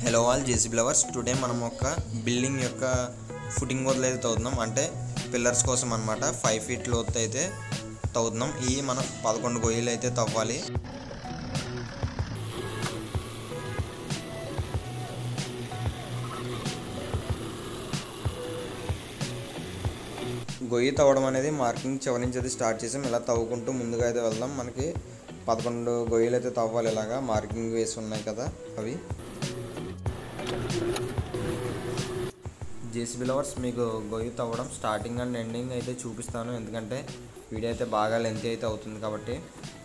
Hello all JcbLovers. Today మనం ఒక building యొక్క ఫుటింగ్ వదిలేదు తవ్వుతున్నాం. అంటే పిల్లర్స్ కోసం అన్నమాట. 5 feet లోతు అయితే తవ్వుతున్నాం. ఈ మనం 11 గొయ్యలు అయితే తవ్వాలి. గొయ్యి తవ్వడం అనేది మార్కింగ్ చివరి నుంచి అయితే స్టార్ట్ చేసాం. ఇలా తవ్వుకుంటూ ముందుగా అయితే వెళ్దాం. మనకి 11 గొయ్యలు అయితే తవ్వాలి. ఇలాగా మార్కింగ్ వేసి ఉన్నాయి కదా అవి. JcbLovers మీకు గొయ్యి తవ్వడం స్టార్టింగ్ అండ్ ఎండింగ్ అయితే చూపిస్తాను, ఎందుకంటే వీడియో అయితే బాగా లెంత్ అయితే అవుతుంది కాబట్టి.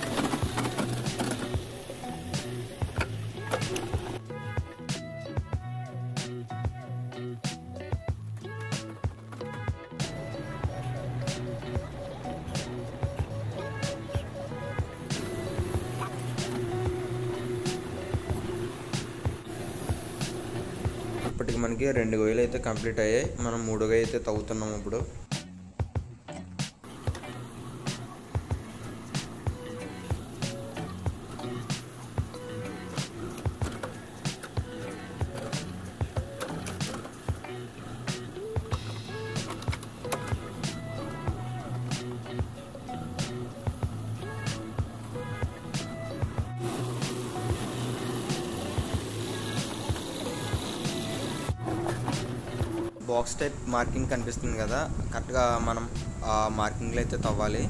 ఇప్పటికి మనకి 2 గొయ్యలు అయితే కంప్లీట్ అయ్యాయి. మనం 3 గొయ్యి అయితే తవ్వుతున్నాం ఇప్పుడు. బాక్స్ టైప్ మార్కింగ్ కనిపిస్తుంది కదా, కరెక్ట్గా మనం ఆ మార్కింగ్లో అయితే తవ్వాలి.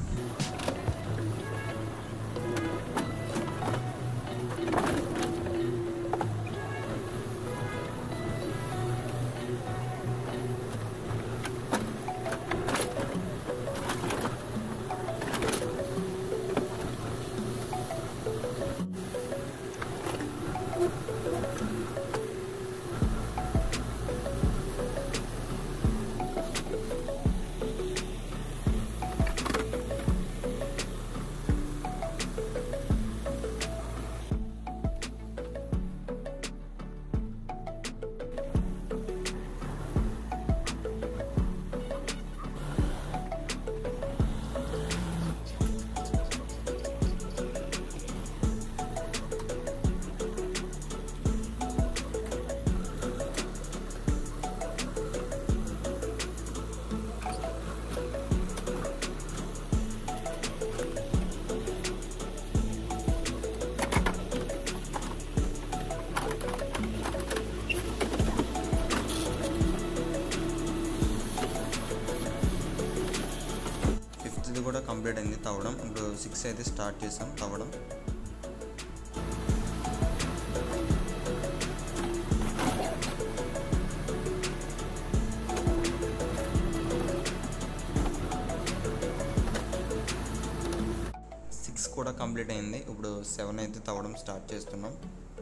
ఇది కూడా కంప్లీట్ అయింది తవ్వడం. ఇప్పుడు 6 అయితే స్టార్ట్ చేసాం తవ్వడం. సిక్స్ కూడా కంప్లీట్ అయింది. ఇప్పుడు 7 అయితే తవ్వడం స్టార్ట్ చేస్తున్నాం.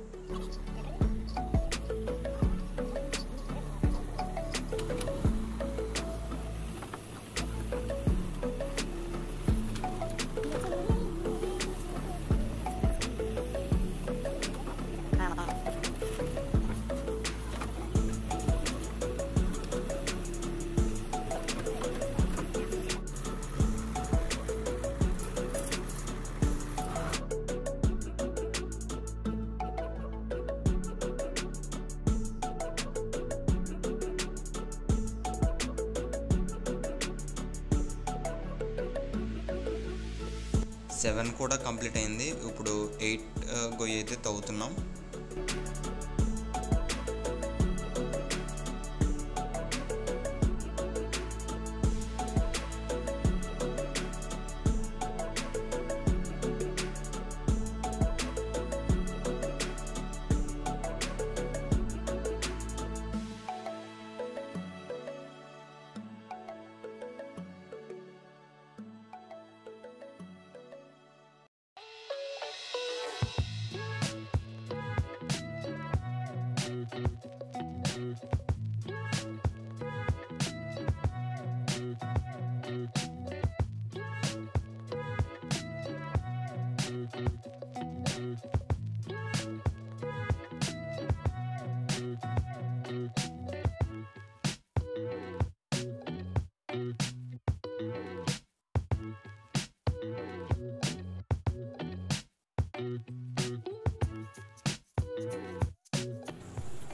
సెవెన్ కూడా కంప్లీట్ అయింది. ఇప్పుడు 8 గొయ్యి అయితే తవ్వుతున్నాం.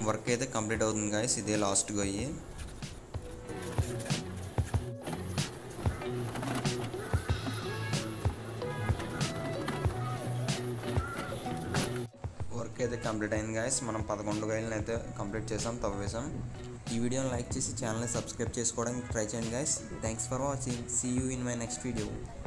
వర్క్ అయితే కంప్లీట్ అవుతుంది గాయస్. ఇదే లాస్ట్ గొయ్యి. వర్క్ అయితే కంప్లీట్ అయింది గాయస్. మనం 11 గొయ్యలను అయితే కంప్లీట్ చేసాం, తవ్వేసాం. ఈ వీడియోని లైక్ చేసి ఛానల్ని సబ్స్క్రైబ్ చేసుకోవడానికి ట్రై చేయండి guys. Thanks for watching. See you in my next video.